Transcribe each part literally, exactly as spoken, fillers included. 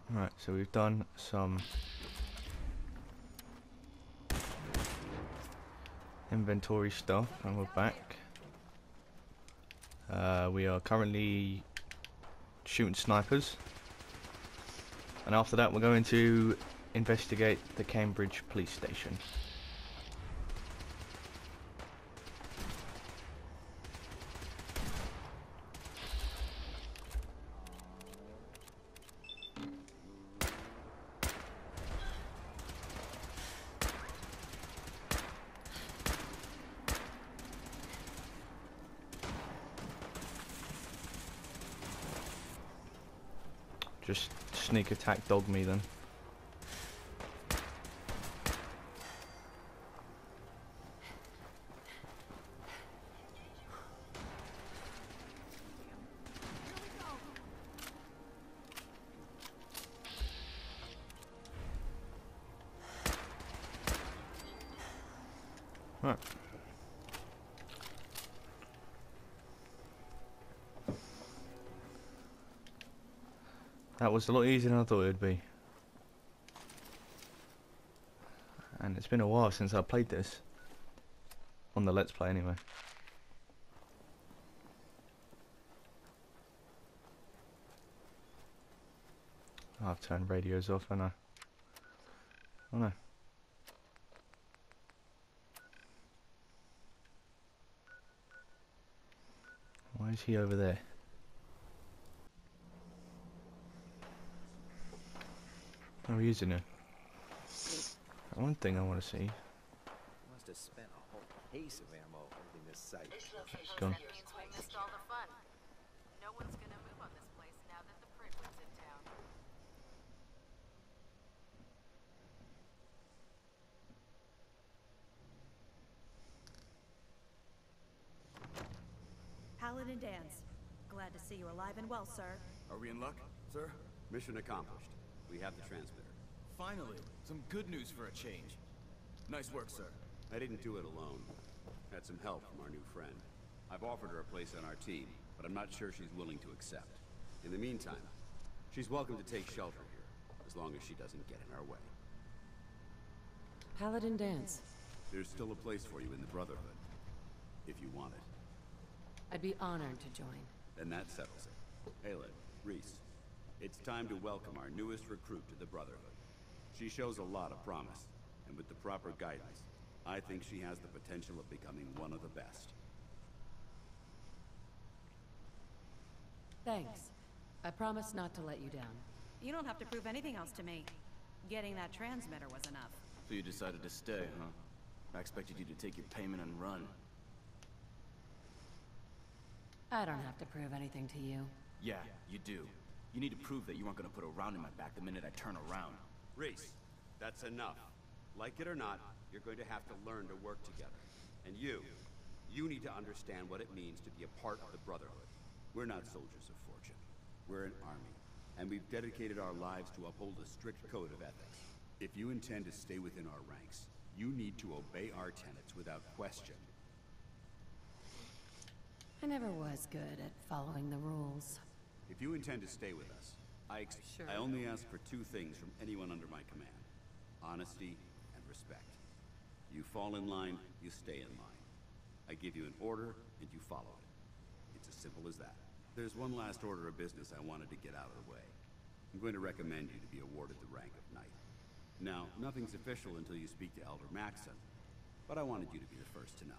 Right, so we've done some inventory stuff and we're back. Uh, we are currently shooting snipers, and after that we're going to investigate the Cambridge police station. Just sneak attack dog me then. Right. That was a lot easier than I thought it would be. And it's been a while since I played this. On the Let's Play anyway. I've turned radios off, haven't I? Oh no. Why is he over there? Oh, he is in there. One thing I want to see. Must have spent a whole case of ammo holding this site. Gone. That means we missed all the fun. No one's gonna move on this place now that the Pridwood's in town. Paladin Danse. Glad to see you alive and well, sir. Are we in luck, sir? Mission accomplished. We have the transmitter. Finally, some good news for a change. Nice work, sir. I didn't do it alone. Had some help from our new friend. I've offered her a place on our team, but I'm not sure she's willing to accept. In the meantime, she's welcome to take shelter here, as long as she doesn't get in our way. Paladin Danse. There's still a place for you in the Brotherhood, if you want it. I'd be honored to join. Then that settles it. Aelin, Rhys, it's time to welcome our newest recruit to the Brotherhood. She shows a lot of promise, and with the proper guidance, I think she has the potential of becoming one of the best. Thanks. I promise not to let you down. You don't have to prove anything else to me. Getting that transmitter was enough. So you decided to stay, huh? I expected you to take your payment and run. I don't have to prove anything to you. Yeah, you do. You need to prove that you aren't gonna put a round in my back the minute I turn around. Rhys, that's enough. Like it or not, you're going to have to learn to work together. And you, you need to understand what it means to be a part of the Brotherhood. We're not soldiers of fortune. We're an army, and we've dedicated our lives to uphold a strict code of ethics. If you intend to stay within our ranks, you need to obey our tenets without question. I never was good at following the rules. If you intend to stay with us, I, ex Sure. I only ask for two things from anyone under my command. Honesty and respect. You fall in line, you stay in line. I give you an order, and you follow it. It's as simple as that. There's one last order of business I wanted to get out of the way. I'm going to recommend you to be awarded the rank of Knight. Now, nothing's official until you speak to Elder Maxson, but I wanted you to be the first to know.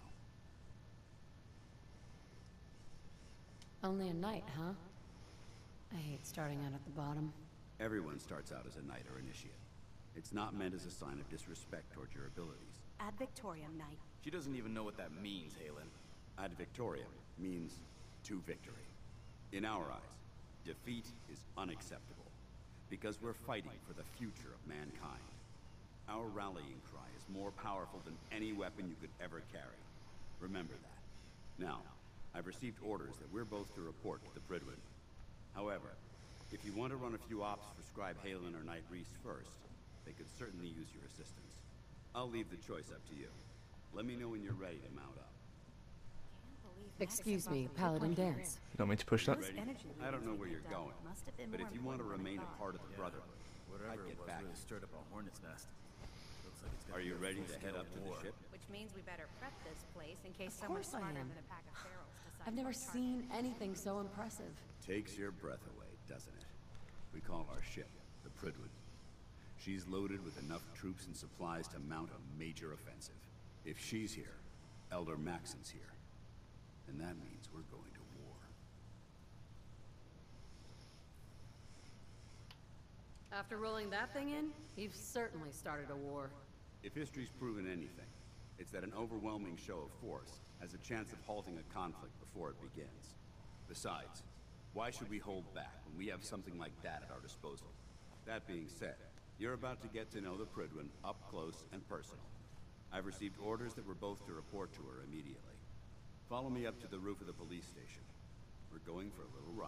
Only a knight, huh? I hate starting out at the bottom. Everyone starts out as a Knight or Initiate. It's not meant as a sign of disrespect towards your abilities. Ad Victoriam, Knight. She doesn't even know what that means, Halen. Ad Victoriam means to victory. In our eyes, defeat is unacceptable, because we're fighting for the future of mankind. Our rallying cry is more powerful than any weapon you could ever carry. Remember that. Now, I've received orders that we're both to report to the Pridwood. However, if you want to run a few ops for Scribe Halen or Knight Rhys first, they could certainly use your assistance. I'll leave the choice up to you. Let me know when you're ready to mount up. Can't Excuse me, Paladin Dance. You want me to push that? Ready? I don't know where you're going, but if you want to remain a part of the Brotherhood, Whatever I'd it get was back. really stirred up a hornet's nest. Looks like it's gonna Are be you a ready to full-scale head up to war. the ship? Which means we better prep this place in case Of someone course I smarter am. than a pack of ferals decides I've never to target seen anything so impressive. Takes your breath away, doesn't it? We call our ship the Prydwen. She's loaded with enough troops and supplies to mount a major offensive. If she's here, Elder Maxon's here. And that means we're going to war. After rolling that thing in, you've certainly started a war. If history's proven anything, it's that an overwhelming show of force has a chance of halting a conflict before it begins. Besides, why should we hold back when we have something like that at our disposal? That being said, you're about to get to know the Prydwen up close and personal. I've received orders that we're both to report to her immediately. Follow me up to the roof of the police station. We're going for a little ride.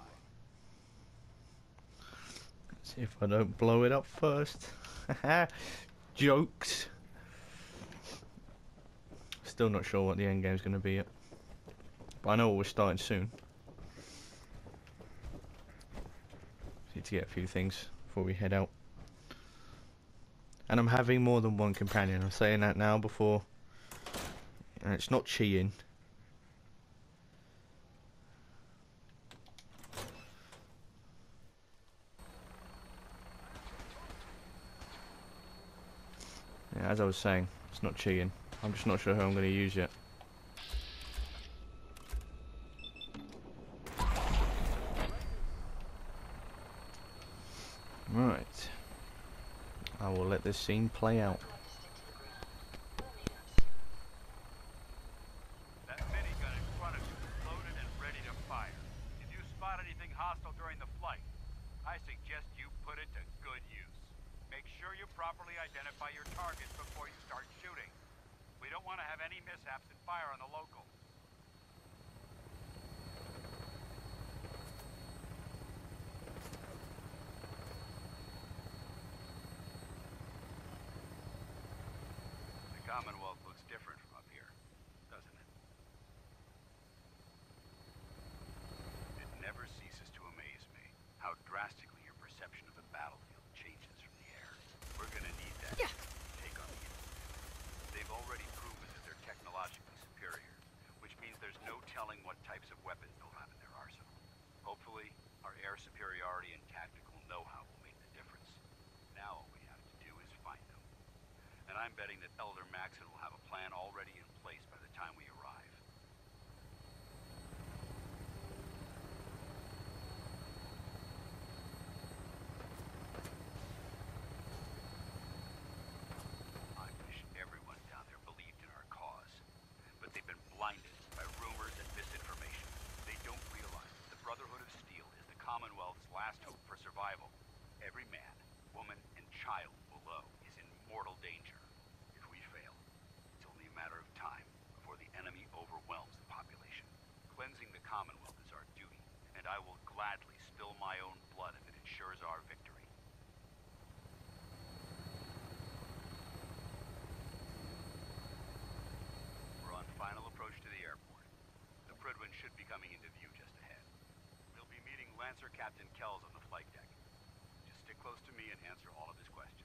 See if I don't blow it up first. Jokes. Still not sure what the end game's going to be yet. But I know we're starting soon. Need to get a few things before we head out. And I'm having more than one companion. I'm saying that now before. And it's not cheating. Yeah, as I was saying, it's not cheating. I'm just not sure who I'm going to use yet. Right. I will let this scene play out. That minigun in front of you is loaded and ready to fire. If you spot anything hostile during the flight, I suggest you put it to good use. Make sure you properly identify your targets before you start shooting. We don't want to have any mishaps and fire on the local. The Commonwealth looks different from up here, doesn't it? It never ceases to amaze me how drastically your perception of the battlefield changes from the air. We're gonna need that to take on the enemy. They've already proven that they're technologically superior, which means there's no telling what types of weapons they'll have in their arsenal. Hopefully, our air superiority and tactical know-how will make the difference. Now all we have to do is find them. And I'm betting that Elder Maxon will have a plan already in place by the time we arrive. I wish everyone down there believed in our cause. But they've been blinded by rumors and misinformation. They don't realize that the Brotherhood of Steel is the Commonwealth's last hope for survival. Every man, woman, and child below is in mortal danger. If we fail, it's only a matter of time before the enemy overwhelms the population. Cleansing the Commonwealth is our duty, and I will gladly spill my own blood if it ensures our victory. We're on final approach to the airport. The Prydwen should be coming into view just ahead. We'll be meeting Lancer Captain Kells on the flight deck. Just stick close to me and answer all of his questions.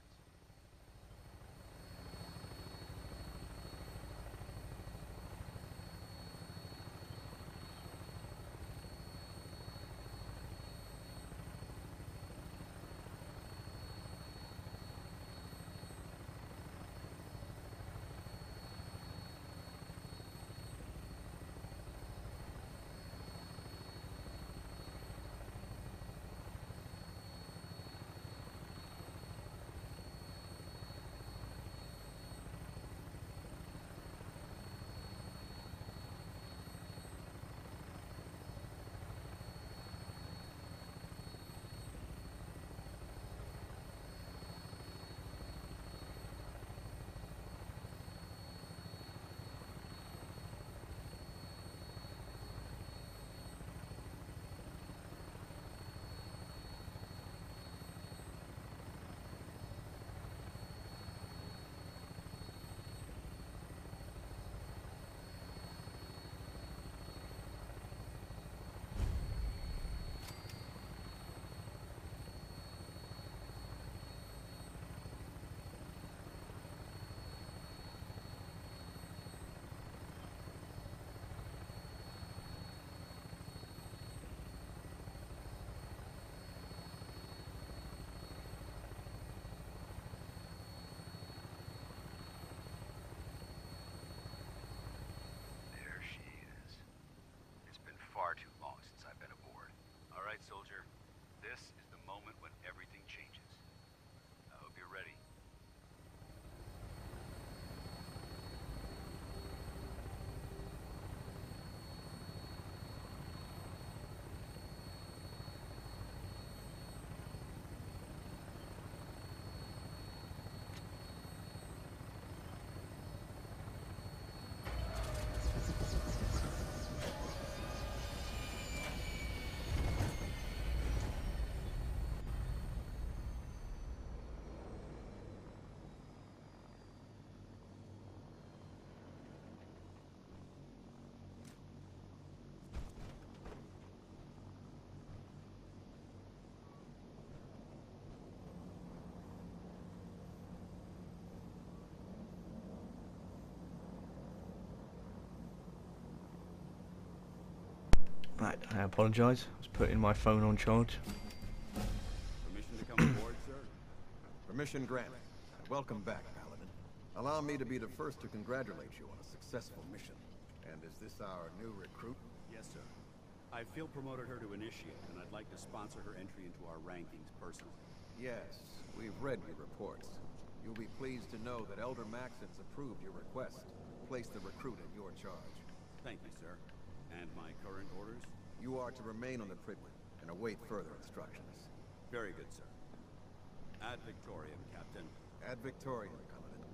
Right, I apologise. I was putting my phone on charge. Permission to come aboard, sir? Permission granted. Welcome back, Paladin. Allow me to be the first to congratulate you on a successful mission. And is this our new recruit? Yes, sir. I field promoted her to initiate, and I'd like to sponsor her entry into our rankings personally. Yes, we've read your reports. You'll be pleased to know that Elder Maxon's approved your request. Place the recruit in your charge. Thank you, sir. And my current orders? You are to remain on the Prydwen and await further instructions. Very good, sir. Ad Victoriam, Captain. Ad Victoriam, Paladin.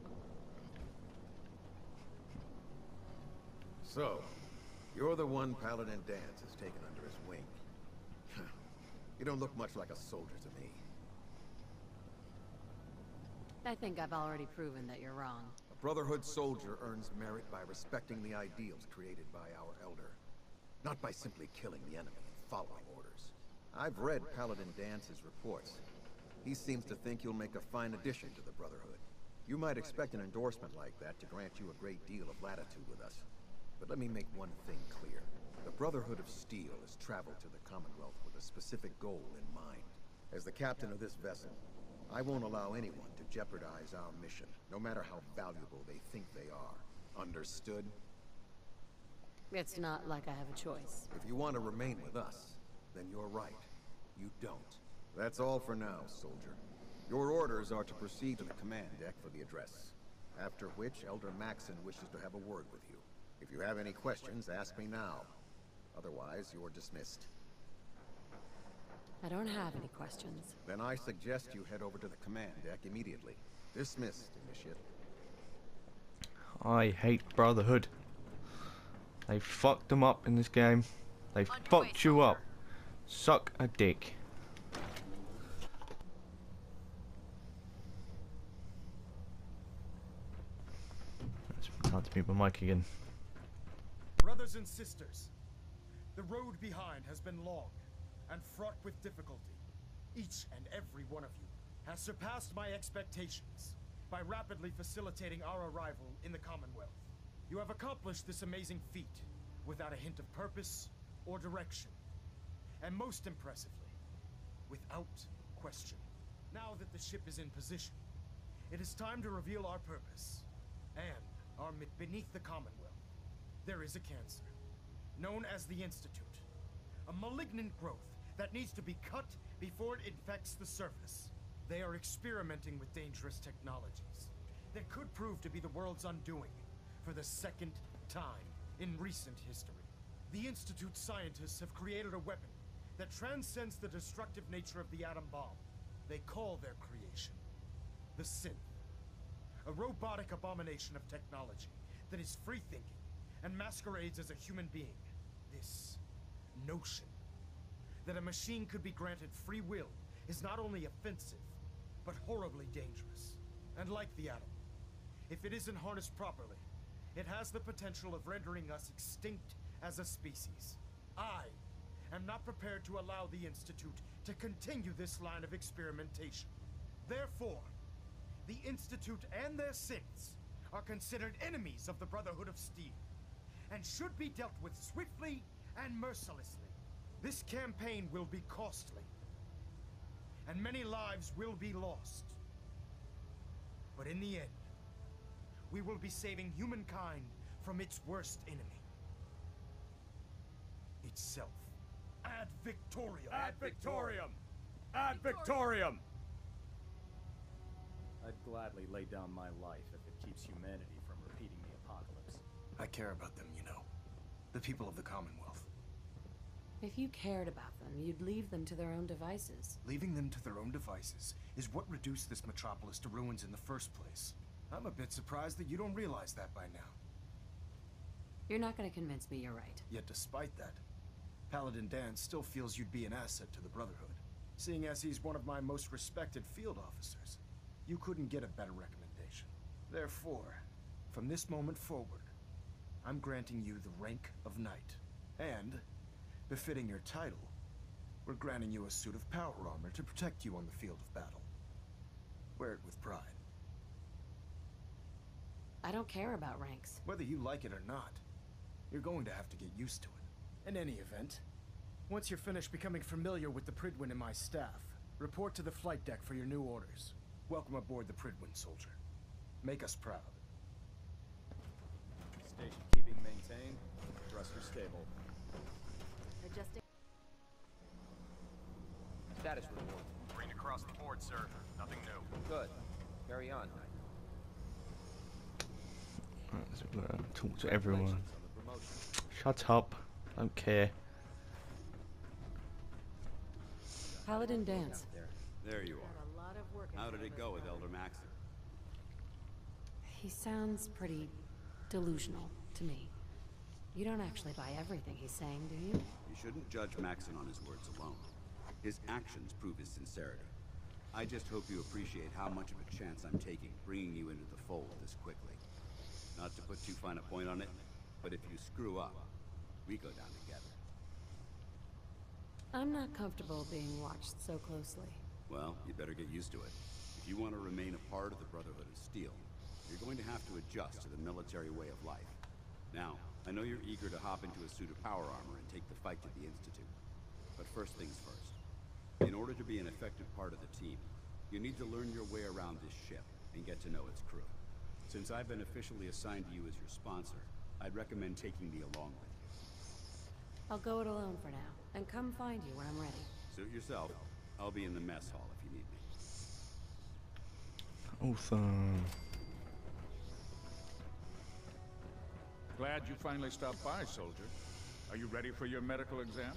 So, you're the one Paladin Danse has taken under his wing. You don't look much like a soldier to me. I think I've already proven that you're wrong. A Brotherhood soldier earns merit by respecting the ideals created by our Elder, not by simply killing the enemy and following orders. I've read Paladin Dance's reports. He seems to think you'll make a fine addition to the Brotherhood. You might expect an endorsement like that to grant you a great deal of latitude with us. But let me make one thing clear. The Brotherhood of Steel has traveled to the Commonwealth with a specific goal in mind. As the captain of this vessel, I won't allow anyone to jeopardize our mission, no matter how valuable they think they are. Understood? It's not like I have a choice. If you want to remain with us, then you're right. You don't. That's all for now, soldier. Your orders are to proceed to the command deck for the address. After which, Elder Maxon wishes to have a word with you. If you have any questions, ask me now. Otherwise, you're dismissed. I don't have any questions. Then I suggest you head over to the command deck immediately. Dismissed, Initiate. I hate Brotherhood. They fucked them up in this game. They fucked you up. Suck a dick. It's time to mute my mic again. Brothers and sisters, the road behind has been long and fraught with difficulty. Each and every one of you has surpassed my expectations by rapidly facilitating our arrival in the Commonwealth. You have accomplished this amazing feat without a hint of purpose or direction. And most impressively, without question. Now that the ship is in position, it is time to reveal our purpose and our myth beneath the Commonwealth. There is a cancer, known as the Institute, a malignant growth that needs to be cut before it infects the surface. They are experimenting with dangerous technologies that could prove to be the world's undoing for the second time in recent history. The Institute's scientists have created a weapon that transcends the destructive nature of the atom bomb. They call their creation the Synth, a robotic abomination of technology that is free-thinking and masquerades as a human being. This notion that a machine could be granted free will is not only offensive, but horribly dangerous. And like the atom, if it isn't harnessed properly, it has the potential of rendering us extinct as a species. I am not prepared to allow the Institute to continue this line of experimentation. Therefore, the Institute and their synths are considered enemies of the Brotherhood of Steel, and should be dealt with swiftly and mercilessly. This campaign will be costly, and many lives will be lost. But in the end, we will be saving humankind from its worst enemy. Itself. Ad Victoriam! Ad Victoriam! Ad Victoriam! I'd gladly lay down my life if it keeps humanity from repeating the apocalypse. I care about them, you know. The people of the Commonwealth. If you cared about them, you'd leave them to their own devices. Leaving them to their own devices is what reduced this metropolis to ruins in the first place. I'm a bit surprised that you don't realize that by now. You're not going to convince me you're right. Yet despite that, Paladin Danse still feels you'd be an asset to the Brotherhood. Seeing as he's one of my most respected field officers, you couldn't get a better recommendation. Therefore, from this moment forward, I'm granting you the rank of Knight. And, befitting your title, we're granting you a suit of power armor to protect you on the field of battle. Wear it with pride. I don't care about ranks. Whether you like it or not, you're going to have to get used to it. In any event, Once you're finished becoming familiar with the Prydwen and my staff, report to the flight deck for your new orders. Welcome aboard the Prydwen, soldier. Make us proud. Station keeping maintained. Thruster stable. Adjusting. Status report. Green across the board, sir. Nothing new. Good. Carry on. Let's uh, talk to everyone. Congratulations on the promotion. Shut up. Don't care. Paladin Dance. There you Got are. a lot of work in How front did of it us go with now. Elder Maxon? He sounds pretty delusional to me. You don't actually buy everything he's saying, do you? You shouldn't judge Maxon on his words alone. His actions prove his sincerity. I just hope you appreciate how much of a chance I'm taking bringing you into the fold this quickly. Not to put too fine a point on it, but if you screw up, we go down together. I'm not comfortable being watched so closely. Well, you better get used to it. If you want to remain a part of the Brotherhood of Steel, you're going to have to adjust to the military way of life. Now, I know you're eager to hop into a suit of power armor and take the fight to the Institute. But first things first. In order to be an effective part of the team, you need to learn your way around this ship and get to know its crew. Since I've been officially assigned to you as your sponsor, I'd recommend taking me along with you. I'll go it alone for now, and come find you when I'm ready. Suit yourself. I'll be in the mess hall if you need me. Awesome. Glad you finally stopped by, soldier. Are you ready for your medical exam?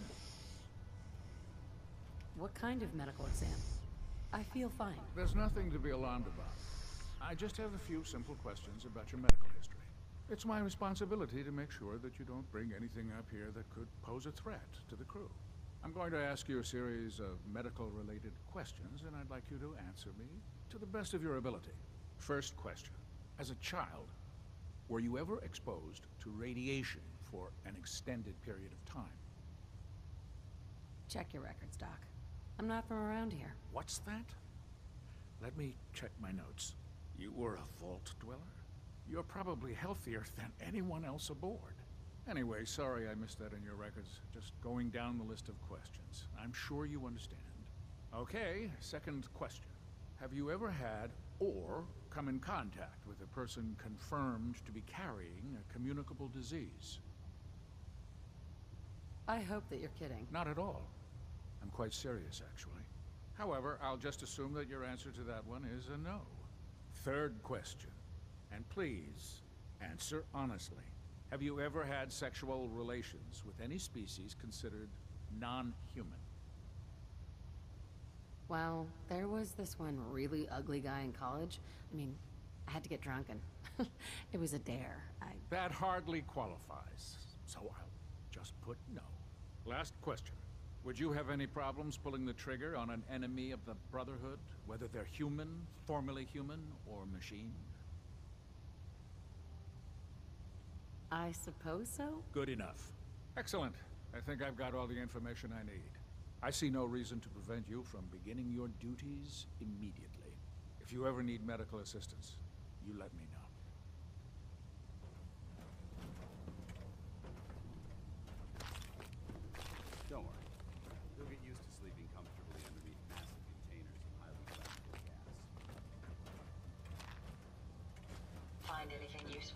What kind of medical exam? I feel fine. There's nothing to be alarmed about. I just have a few simple questions about your medical history. It's my responsibility to make sure that you don't bring anything up here that could pose a threat to the crew. I'm going to ask you a series of medical-related questions, and I'd like you to answer me to the best of your ability. First question. As a child, were you ever exposed to radiation for an extended period of time? Check your records, Doc. I'm not from around here. What's that? Let me check my notes. You were a vault dweller? You're probably healthier than anyone else aboard. Anyway, sorry I missed that in your records. Just going down the list of questions. I'm sure you understand. Okay, second question. Have you ever had or come in contact with a person confirmed to be carrying a communicable disease? I hope that you're kidding. Not at all. I'm quite serious, actually. However, I'll just assume that your answer to that one is a no. Third question. And please, answer honestly. Have you ever had sexual relations with any species considered non-human? Well, there was this one really ugly guy in college. I mean, I had to get drunk and it was a dare. I... That hardly qualifies, so I'll just put no. Last question. Would you have any problems pulling the trigger on an enemy of the Brotherhood, whether they're human, formerly human, or machine? I suppose so? Good enough. Excellent. I think I've got all the information I need. I see no reason to prevent you from beginning your duties immediately. If you ever need medical assistance, you let me know. Don't worry. You'll get used to sleeping comfortably underneath massive containers of highly flammable gas. Find anything useful?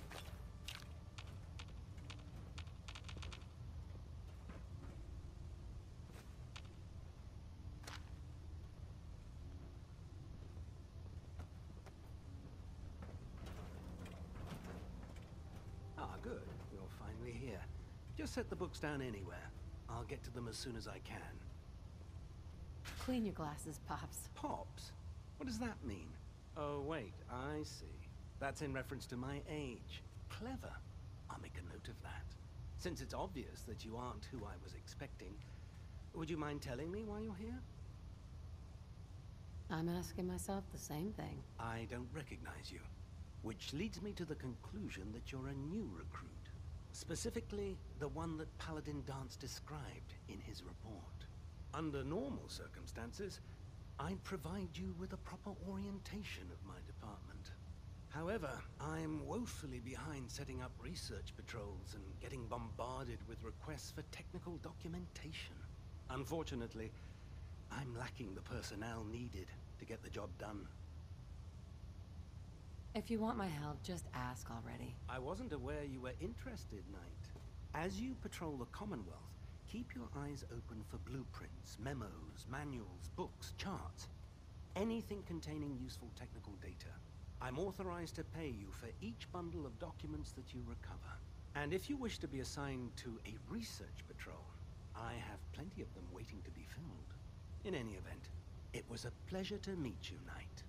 Ah, good. You're finally here. Just set the books down anywhere. I'll get to them as soon as I can. Clean your glasses, Pops. Pops? What does that mean? Oh, wait, I see. That's in reference to my age. Clever. I'll make a note of that. Since it's obvious that you aren't who I was expecting, would you mind telling me why you're here? I'm asking myself the same thing. I don't recognize you. Which leads me to the conclusion that you're a new recruit. Specifically, the one that Paladin Dance described in his report. Under normal circumstances, I'd provide you with a proper orientation of my department. However, I'm woefully behind setting up research patrols and getting bombarded with requests for technical documentation. Unfortunately, I'm lacking the personnel needed to get the job done. If you want my help, just ask already. I wasn't aware you were interested, Knight. As you patrol the Commonwealth, keep your eyes open for blueprints, memos, manuals, books, charts. Anything containing useful technical data. I'm authorized to pay you for each bundle of documents that you recover. And if you wish to be assigned to a research patrol, I have plenty of them waiting to be filled. In any event, it was a pleasure to meet you, Knight.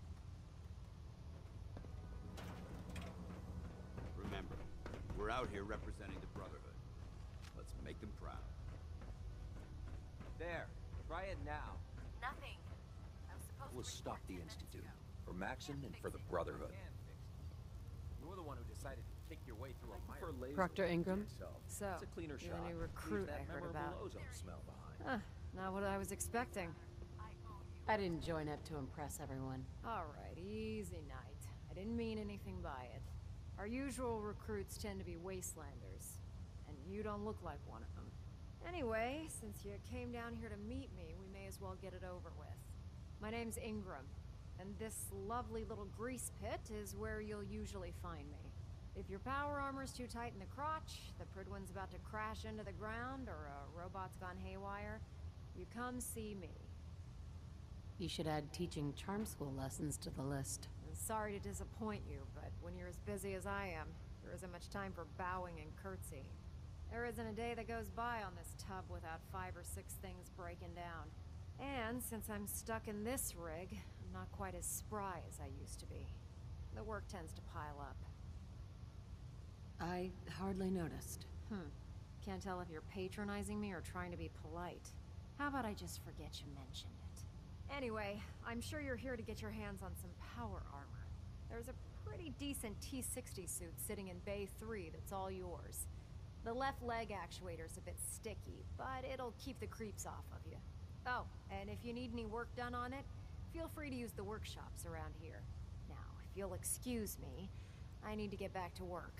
Remember, we're out here representing the Brotherhood. Let's make them proud. There. Try it now. Nothing. I was supposed We'll to stop report the ten minutes Institute. ago. For Maxon and for the Brotherhood. You're the one who decided to kick your way through a fire. Proctor Ingram? So, it's a cleaner you're shot. the new Leaves recruit that I heard memorable about. ozone smell behind. Huh, not what I was expecting. I didn't join up to impress everyone. Alright, easy night. I didn't mean anything by it. Our usual recruits tend to be wastelanders, and you don't look like one of them. Anyway, since you came down here to meet me, we may as well get it over with. My name's Ingram, and this lovely little grease pit is where you'll usually find me. If your power armor's too tight in the crotch, the Pridwin's about to crash into the ground, or a robot's gone haywire, you come see me. You should add teaching charm school lessons to the list. I'm sorry to disappoint you, but when you're as busy as I am, there isn't much time for bowing and curtsy. There isn't a day that goes by on this tub without five or six things breaking down. And since I'm stuck in this rig, I'm not quite as spry as I used to be. The work tends to pile up. I hardly noticed. Hmm. Can't tell if you're patronizing me or trying to be polite. How about I just forget you mentioned it? Anyway, I'm sure you're here to get your hands on some power armor. There's a pretty decent T sixty suit sitting in Bay three that's all yours. The left leg actuator's a bit sticky, but it'll keep the creeps off of you. Oh, and if you need any work done on it, feel free to use the workshops around here. Now, if you'll excuse me, I need to get back to work.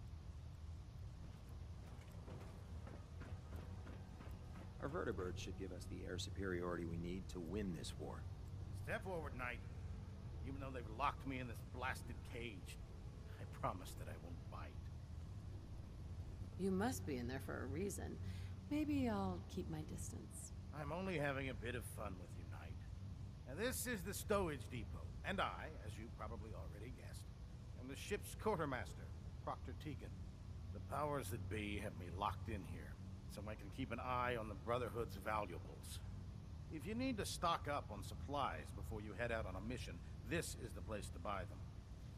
Our vertibirds should give us the air superiority we need to win this war. Step forward, Knight. Even though they've locked me in this blasted cage, I promise that I won't bite. You must be in there for a reason. Maybe I'll keep my distance. I'm only having a bit of fun with you, Knight. Now, this is the stowage depot, and I, as you probably already guessed, am the ship's quartermaster, Proctor Tegan. The powers that be have me locked in here, so I can keep an eye on the Brotherhood's valuables. If you need to stock up on supplies before you head out on a mission, this is the place to buy them.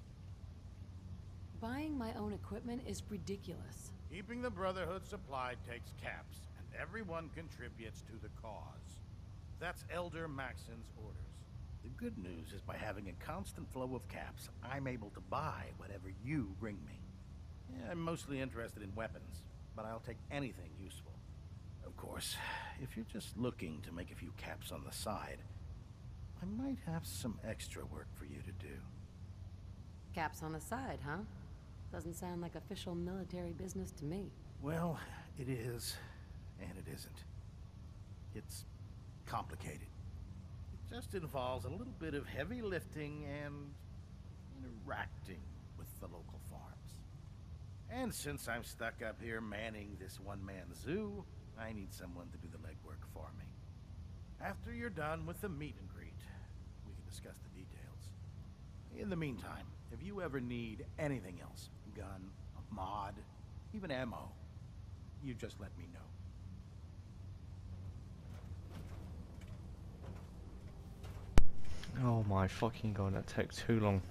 Buying my own equipment is ridiculous. Keeping the Brotherhood supplied takes caps, and everyone contributes to the cause. That's Elder Maxon's orders. The good news is by having a constant flow of caps, I'm able to buy whatever you bring me. Yeah, I'm mostly interested in weapons, but I'll take anything useful. Of course, if you're just looking to make a few caps on the side, I might have some extra work for you to do. Caps on the side, huh? Doesn't sound like official military business to me. Well, it is, and it isn't. It's complicated. It just involves a little bit of heavy lifting and interacting with the local farms. And since I'm stuck up here manning this one-man zoo, I need someone to do the legwork for me. After you're done with the meet and greet, we can discuss the details. In the meantime, if you ever need anything else, gun, a mod, even ammo, you just let me know. Oh my fucking god, that took too long.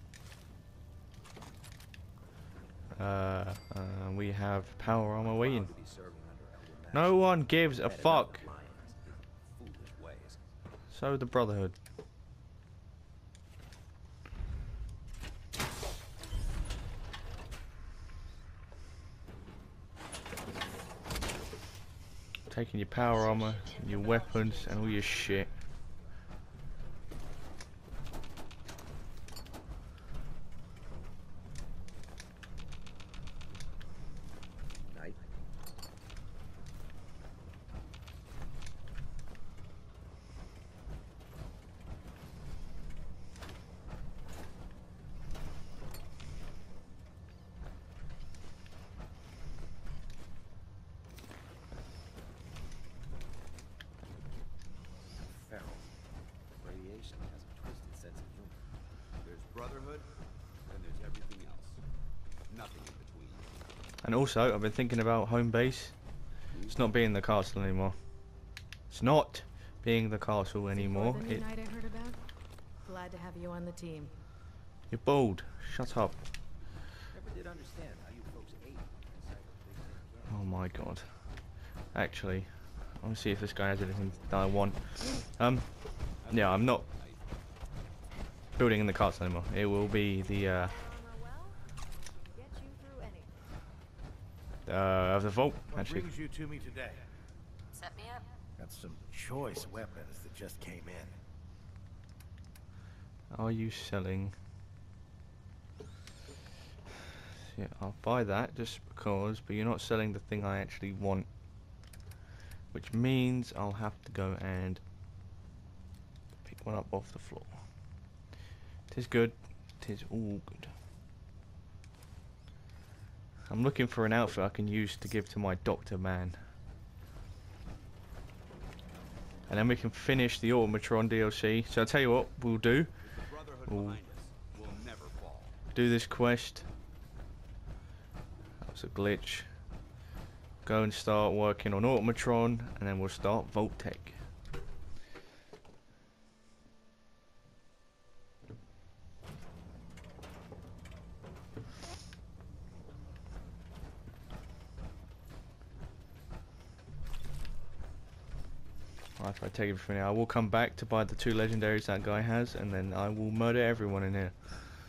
Uh, uh, we have power armor waiting. No one gives a fuck. So the Brotherhood. Taking your power armor, your weapons, and all your shit. Brotherhood, then there's everything else. Nothing in between. And also, I've been thinking about home base. It's not being the castle anymore. It's not being the castle anymore. The new It, night I heard about? Glad to have you on the team. you're bald. Shut up. Never did understand how you folks ate inside of Big Ten. Oh my god. Actually, I want to see if this guy has anything that I want. Um, yeah, I'm not building in the castle anymore. It will be the uh, uh of the vault. What Actually, brings you to me today? Set me up. Got some choice weapons that just came in. are you selling? Yeah, I'll buy that just because, but you're not selling the thing I actually want. Which means I'll have to go and pick one up off the floor. Tis good. Tis all good. I'm looking for an outfit I can use to give to my doctor man. And then we can finish the Automatron D L C. So I'll tell you what we'll do. We'll do this quest. That was a glitch. Go and start working on Automatron, and then we'll start Vault-Tec. After I take everything out, I will come back to buy the two legendaries that guy has, and then I will murder everyone in here.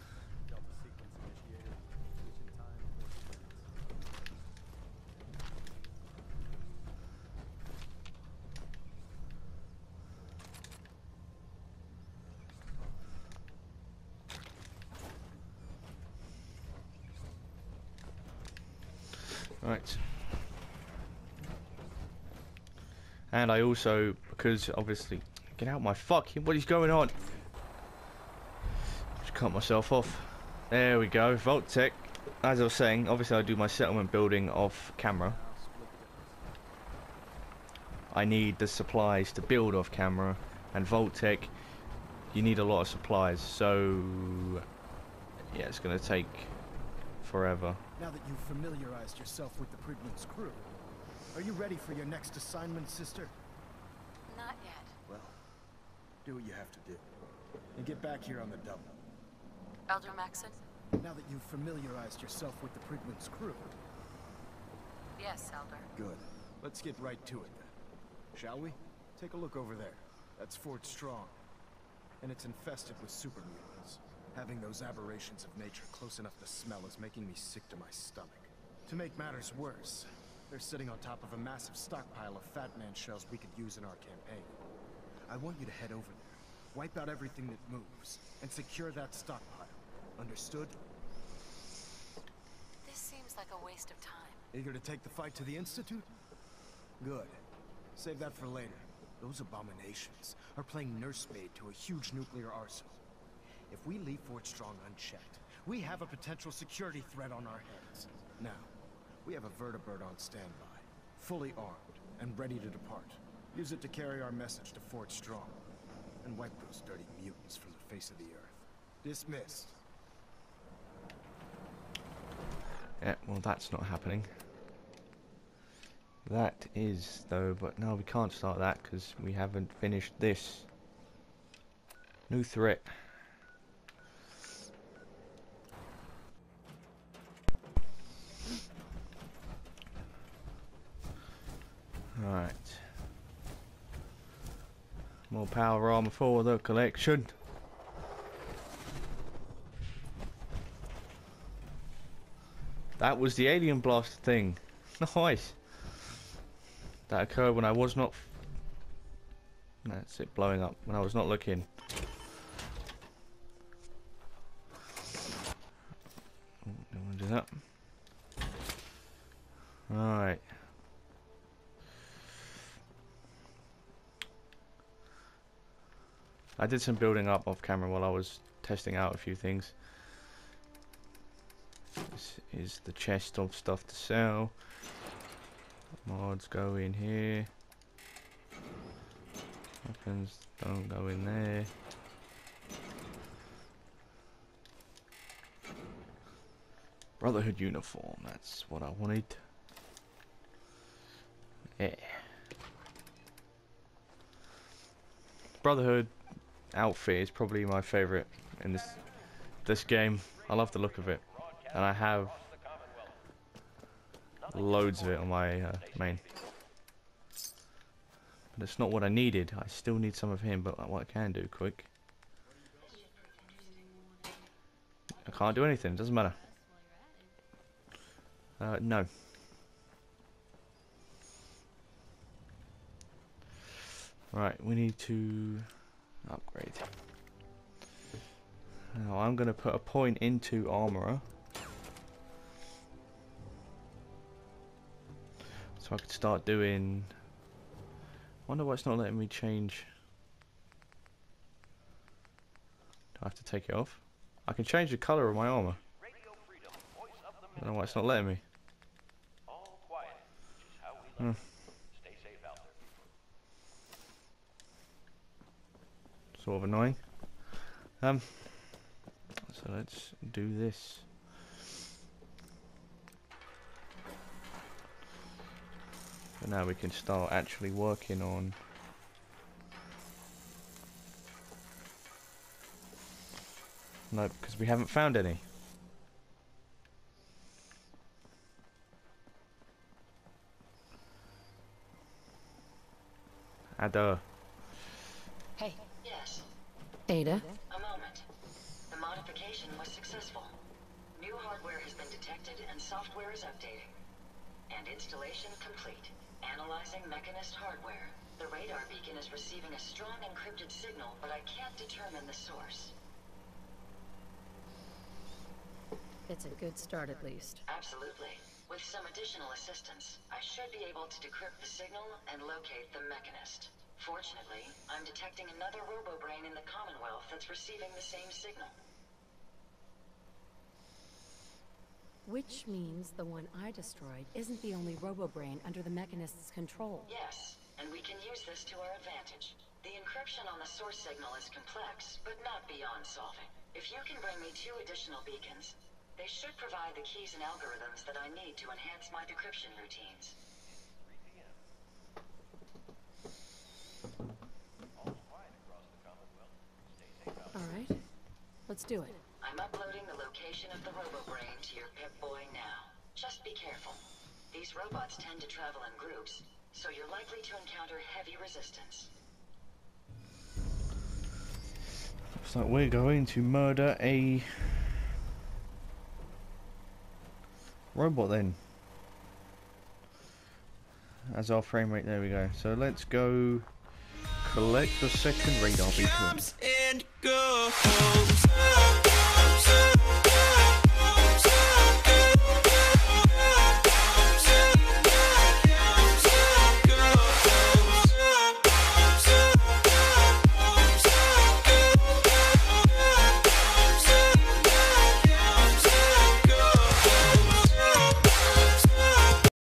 Right. And I also, because obviously, get out my fucking, what is going on? Just cut myself off. There we go, Vault-Tec. As I was saying, obviously I do my settlement building off camera. I need the supplies to build off camera, and Vault-Tec, you need a lot of supplies, so yeah, it's gonna take forever. Now that you've familiarized yourself with the Prigman's crew, are you ready for your next assignment, sister? Not yet. Well, do what you have to do. And get back here on the double. Elder Maxon? Now that you've familiarized yourself with the Prigman's crew. Yes, Elder. Good. Let's get right to it then. Shall we? Take a look over there. That's Fort Strong. And it's infested with super mutants. Having those aberrations of nature close enough to smell is making me sick to my stomach. To make matters worse, they're sitting on top of a massive stockpile of Fat Man shells we could use in our campaign. I want you to head over there, wipe out everything that moves, and secure that stockpile. Understood? This seems like a waste of time. Eager to take the fight to the Institute? Good. Save that for later. Those abominations are playing nursemaid to a huge nuclear arsenal. If we leave Fort Strong unchecked, we have a potential security threat on our hands. Now, we have a vertibird on standby, fully armed and ready to depart. Use it to carry our message to Fort Strong, and wipe those dirty mutants from the face of the earth. Dismissed. Yeah, well that's not happening. That is, though, but no, we can't start that because we haven't finished this. New threat. Right. More power armor for the collection. That was the alien blast thing. Nice. That occurred when I was not. That's it blowing up when I was not looking. Oh, don't want to do that. Alright. I did some building up off camera while I was testing out a few things. This is the chest of stuff to sell. Mods go in here. Weapons don't go in there. Brotherhood uniform, that's what I wanted. Yeah. Brotherhood outfit is probably my favourite in this this game. I love the look of it, and I have loads of it on my uh, main. But it's not what I needed. I still need some of him, but what I can do quick. I can't do anything. It doesn't matter. Uh, no. Right, we need to upgrade. Now I'm going to put a point into Armorer. So I could start doing... I wonder why it's not letting me change. Do I have to take it off? I can change the colour of my armour. I don't know why it's not letting me. Hmm. Sort of annoying. Um. So let's do this. And now we can start actually working on. No, because we haven't found any. Ada. Hey. Yes. Ada? A moment. The modification was successful. New hardware has been detected and software is updating. And installation complete. Analyzing Mechanist hardware. The radar beacon is receiving a strong encrypted signal, but I can't determine the source. It's a good start, at least. Absolutely. With some additional assistance, I should be able to decrypt the signal and locate the Mechanist. Fortunately, I'm detecting another robo-brain in the Commonwealth that's receiving the same signal. Which means the one I destroyed isn't the only robo-brain under the Mechanist's control. Yes, and we can use this to our advantage. The encryption on the source signal is complex, but not beyond solving. If you can bring me two additional beacons, they should provide the keys and algorithms that I need to enhance my decryption routines. Alright, let's do it. I'm uploading the location of the robo-brain to your Pip-Boy now. Just be careful. These robots tend to travel in groups, so you're likely to encounter heavy resistance. Looks like we're going to murder a robot then. As our frame rate, there we go. So let's go collect the second radar beacon. And go.